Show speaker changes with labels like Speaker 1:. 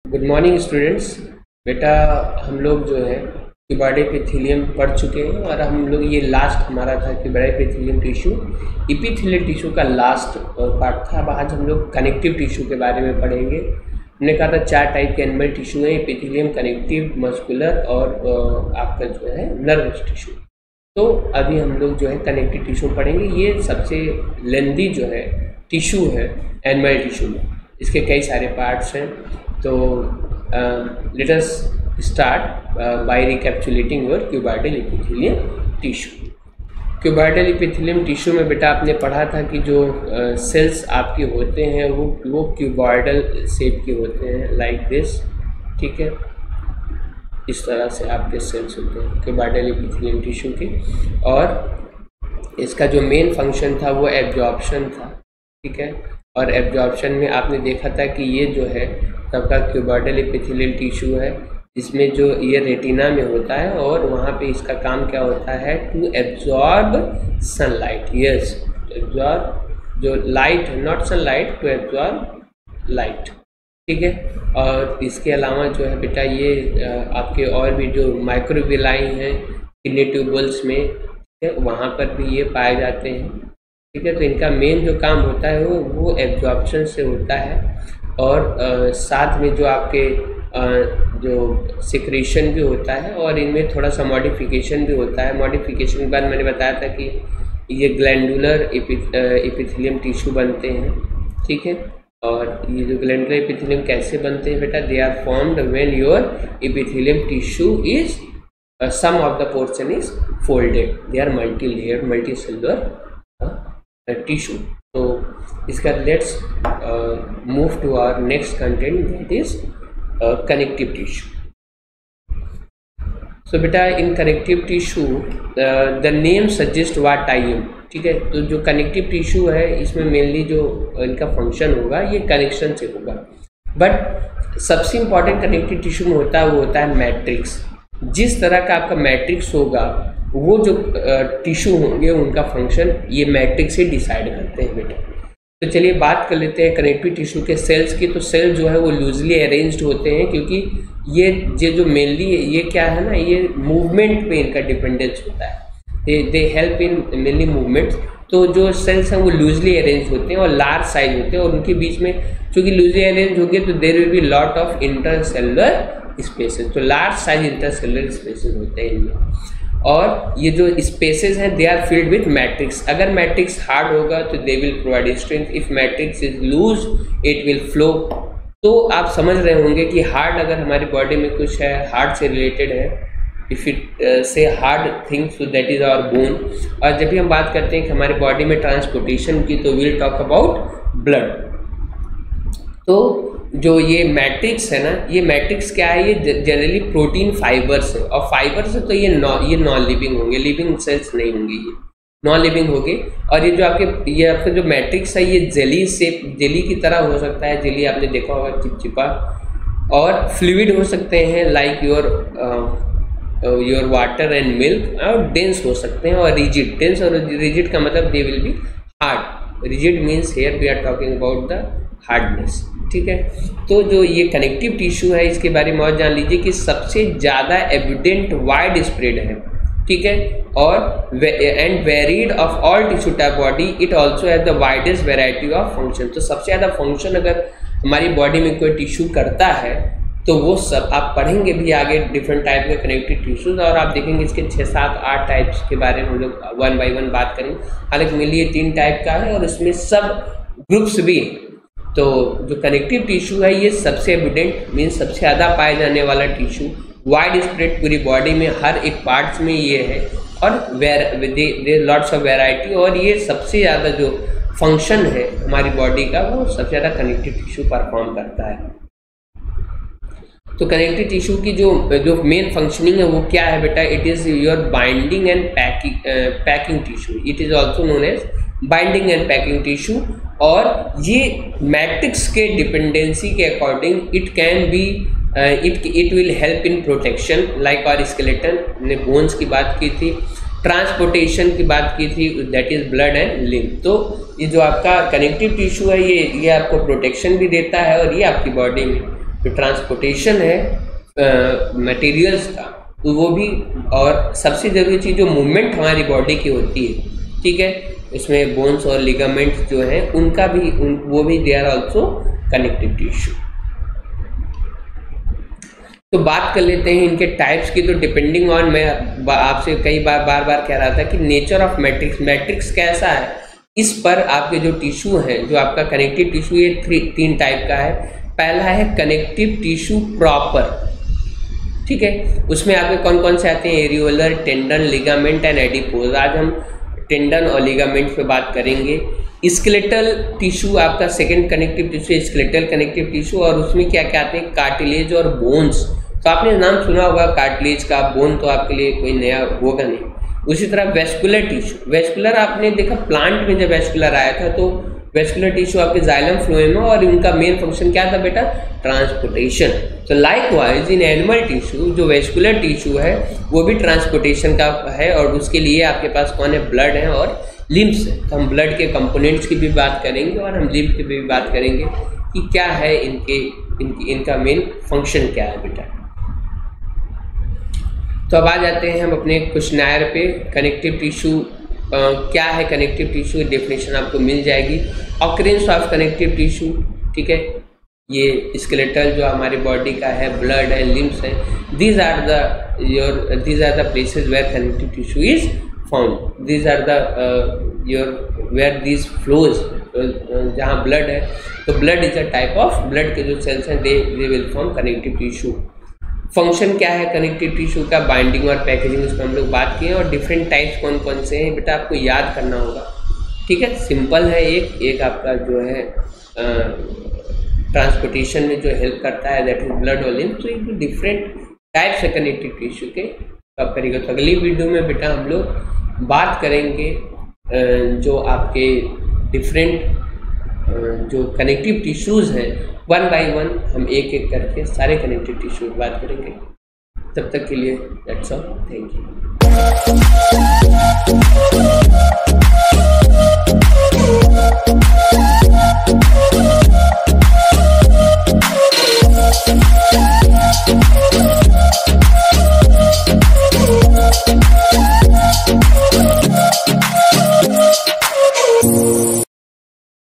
Speaker 1: Good morning students. बेटा हम लोग जो है क्यूबॉइड एपिथेलियम पढ़ चुके हैं और हम लोग ये लास्ट हमारा था cuboid epithelium tissue, epithelial tissue का लास्ट पार्ट था। अब आज हम लोग कनेक्टिव टिश्यू के बारे में पढ़ेंगे। हमने कहा था 4 टाइप के एनिमल टिश्यू हैं, एपिथेलियम, कनेक्टिव, मस्कुलर और आपका जो है नर्वस टिश्यू। तो अभी हम लोग जो है कनेक्टिव टिश्यू पढ़ेंगे। ये सबसे लेंदी जो है टिश्यू है एनिमल टिश्यू में, इसके कई सारे पार्ट्स हैं। तो let us start by recapitulating your cuboidal epithelium tissue. Cuboidal epithelium tissue में बेटा आपने पढ़ा था कि जो सेल्स आपके होते हैं वो क्यूबॉइडल शेप के होते हैं, लाइक दिस। ठीक है, इस तरह से आपके सेल्स होते हैं क्यूबॉइडल एपिथेलियम टिश्यू के। और इसका जो मेन फंक्शन था वो एब्जॉर्प्शन था। ठीक है, और एब्जॉर्प्शन में आपने देखा था कि ये जो है सबका क्यूबॉइडल एपिथेलियल टिश्यू है, इसमें जो ये रेटिना में होता है और वहाँ पे इसका काम क्या होता है, to absorb sunlight. Yes, absorb जो light, not sunlight, to absorb light. ठीक है, और इसके अलावा जो है बेटा ये आपके और भी जो माइक्रोविलाई हैं किडनी ट्यूबल्स में, ठीक है, वहाँ पर भी ये पाए जाते हैं। ठीक है, तो इनका मेन जो काम होता है वो एब्जॉर्प्शन से होता है। और साथ में जो आपके जो सिक्रीशन भी होता है और इनमें थोड़ा सा मॉडिफिकेशन भी होता है। मॉडिफिकेशन के बाद मैंने बताया था कि ये ग्लैंडुलर एपिथेलियम टिश्यू बनते हैं। ठीक है, और ये जो ग्लैंडुलर एपिथेलियम कैसे बनते हैं बेटा, they are formed when your epithelium tissue is some of the portion is folded, they are multi layered multi cellular tissue. तो इसका let's move to our next content, that is connective tissue. So बेटा in connective tissue the name suggest what I am. ठीक है, तो जो connective tissue है इसमें mainly जो इनका फंक्शन होगा ये कनेक्शन से होगा। बट सबसे इम्पॉर्टेंट कनेक्टिव टिश्यू में होता है वो होता है मैट्रिक्स। जिस तरह का आपका मैट्रिक्स होगा वो जो टिश्यू होंगे उनका फंक्शन ये मैट्रिक्स ही डिसाइड करते हैं बेटा। तो चलिए बात कर लेते हैं कनेक्टिव टिश्यू के सेल्स की। तो सेल जो है वो लूजली अरेंज्ड होते हैं क्योंकि ये जो मेनली ये क्या है ना, ये मूवमेंट पे इनका डिपेंडेंस होता है। They help in mainly movements. तो जो सेल्स हैं वो लूजली अरेंज होते हैं और लार्ज साइज होते हैं, और उनके बीच में चूँकि लूजली अरेंज होंगे तो there will be lot of intercellular spaces. तो लार्ज साइज इंटरसेलुलर स्पेसेस होते हैं इनमें। और ये जो स्पेसेस हैं they are filled with matrix. अगर मैट्रिक्स हार्ड होगा तो they will provide strength, if matrix is loose it will flow. तो आप समझ रहे होंगे कि हार्ड अगर हमारी बॉडी में कुछ है, हार्ट से रिलेटेड है, if it say hard things, तो दैट इज आवर बोन। और जब भी हम बात करते हैं कि हमारी बॉडी में ट्रांसपोर्टेशन की, तो विल टॉक अबाउट ब्लड। तो जो ये मैट्रिक्स है ना, ये मैट्रिक्स क्या है, ये जनरली प्रोटीन फाइबर्स है, और फाइबर्स है तो ये नॉन लिविंग होंगे, लिविंग सेल्स नहीं होंगे, ये नॉन लिविंग होंगे। और ये आपका जो मैट्रिक्स है ये जेली शेप, जेली की तरह हो सकता है। जेली आपने देखा होगा चिपचिपा, और फ्लूइड हो सकते हैं like your water and milk, और डेंस हो सकते हैं, और रिजिड। डेंस और रिजिड का मतलब they will be hard. Rigid means here we are talking about the hardness. ठीक है, तो जो ये कनेक्टिव टिश्यू है इसके बारे में और जान लीजिए कि सबसे ज़्यादा एविडेंट वाइड स्प्रेड है। ठीक है, और and varied of all tissue type body, it also has the widest variety of function. तो सबसे ज़्यादा फंक्शन अगर हमारी बॉडी में कोई टिश्यू करता है तो वो सब आप पढ़ेंगे भी आगे, डिफरेंट टाइप के कनेक्टिव टिश्यूज, और आप देखेंगे इसके 6, 7, 8 टाइप्स के बारे में हम लोग 1 बाई 1 बात करेंगे। हालांकि मेनली ये 3 टाइप का है और इसमें सब ग्रुप्स भी। तो जो कनेक्टिव टिश्यू है ये सबसे एविडेंट मीन्स सबसे ज़्यादा पाए जाने वाला टिश्यू, वाइड स्प्रेड पूरी बॉडी में हर एक पार्ट्स में ये है, और देयर लॉट्स ऑफ वैरायटी। और ये सबसे ज़्यादा जो फंक्शन है हमारी बॉडी का वो सबसे ज़्यादा कनेक्टिव टिश्यू परफॉर्म करता है। तो कनेक्टिव टिश्यू की जो मेन फंक्शनिंग है वो क्या है बेटा, it is your binding and packing tissue. It is also known as binding and packing tissue. और ये मैट्रिक्स के डिपेंडेंसी के according it can be it will help in protection, like और स्केलेटन ने बोन्स की बात की थी, ट्रांसपोर्टेशन की बात की थी, that is blood and lymph. तो ये जो आपका कनेक्टिव टिश्यू है ये आपको प्रोटेक्शन भी देता है और ये आपकी बॉडी में जो ट्रांसपोर्टेशन है मटेरियल्स का, तो वो भी, और सबसे ज़रूरी चीज़ जो मूवमेंट हमारी बॉडी की होती है, ठीक है, इसमें बोन्स और लिगामेंट्स जो हैं उनका भी वो भी they are also connective tissue. तो बात कर लेते हैं इनके टाइप्स की। तो डिपेंडिंग ऑन, मैं आपसे कई बार कह रहा था कि नेचर ऑफ मैट्रिक्स कैसा है, इस पर आपके जो टिश्यू हैं, जो आपका कनेक्टिव टिश्यू, ये 3 टाइप का है। पहला है कनेक्टिव टिश्यू प्रॉपर, ठीक है, उसमें आपके कौन कौन से आते हैं, areolar, tendon, ligament and adipose. आज हम टेंडन और लिगामेंट पे बात करेंगे। स्केलेटल टिश्यू आपका second connective tissue, skeletal connective tissue, और उसमें क्या क्या आते हैं, कार्टिलेज और बोन्स। तो आपने नाम सुना होगा कार्टिलेज का, बोन तो आपके लिए कोई नया होगा नहीं। उसी तरह वेस्कुलर टिश्यू, वेस्कुलर आपने देखा प्लांट में जब वेस्कुलर आया था, तो वेस्कुलर टिश्यू आपके जाइलम फ्लोएम में, और उनका मेन फंक्शन क्या था बेटा, ट्रांसपोर्टेशन। तो लाइकवाइज इन एनिमल टिश्यू जो वेस्कुलर टिश्यू है वो भी ट्रांसपोर्टेशन का है, और उसके लिए आपके पास कौन है, ब्लड है और लिम्फ्स है। तो हम ब्लड के कंपोनेंट्स की भी बात करेंगे और हम लिम्फ की भी बात करेंगे कि क्या है इनका मेन फंक्शन क्या है बेटा। तो अब आ जाते हैं हम अपने क्वेश्चनर पे। कनेक्टिव टिश्यू क्या है, कनेक्टिव टिश्यू डेफिनेशन आपको मिल जाएगी। ऑकरेंस ऑफ कनेक्टिव टिश्यू, ठीक है, ये स्केलेटल जो हमारी बॉडी का है, ब्लड है, लिम्स है, these are the places where connective tissue is found. These are the where these flows, जहाँ ब्लड है, तो blood is a type of, blood के जो सेल्स हैं they will form connective tissue. Function क्या है कनेक्टिव टिश्यू का, binding और पैकेजिंग, इस पर हम लोग बात किए, और डिफरेंट टाइप्स कौन कौन से हैं बेटा आपको याद करना होगा, ठीक है। सिंपल है, एक आपका जो है ट्रांसपोर्टेशन में जो हेल्प करता है, दैट इज ब्लड और लिम्फ। तो ये डिफरेंट टाइप्स है कनेक्टिव टिश्यू के, तो आप करेंगे। तो अगली वीडियो में बेटा हम लोग बात करेंगे जो आपके डिफरेंट जो कनेक्टिव टिश्यूज़ हैं, 1 by 1 हम एक एक करके सारे कनेक्टिव टिश्यू की बात करेंगे। तब तक के लिए दैट्स ऑल, थैंक यू।